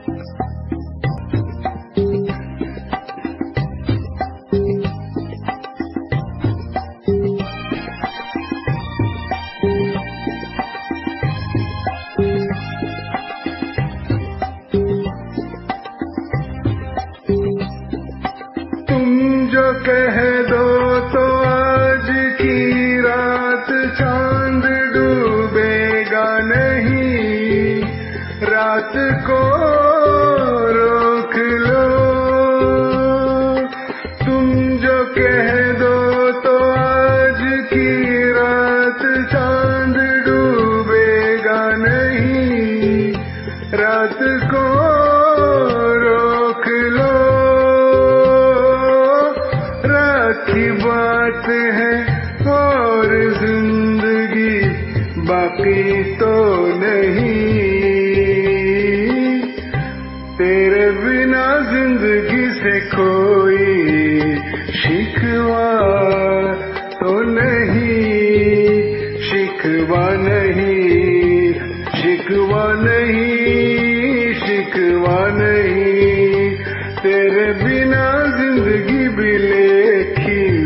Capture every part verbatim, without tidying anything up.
कह दो तो आज की रात चांद डूबेगा नहीं, रात को रोक लो। तुम जो कह दो तो आज की रात चांद डूबेगा नहीं, रात को रोक लो। की बात है और जिंदगी बाकी तो नहीं, तेरे बिना जिंदगी से कोई शिकवा तो नहीं, शिकवा नहीं, शिकवा नहीं, शिकवा नहीं, तेरे बिना जिंदगी भी लेकिन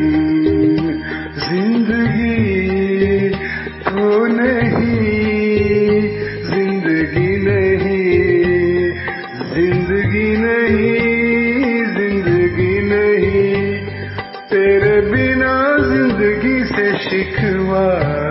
जिंदगी तो नहीं, जिंदगी नहीं, जिंदगी नहीं, जिंदगी नहीं, तेरे बिना जिंदगी से शिकवा।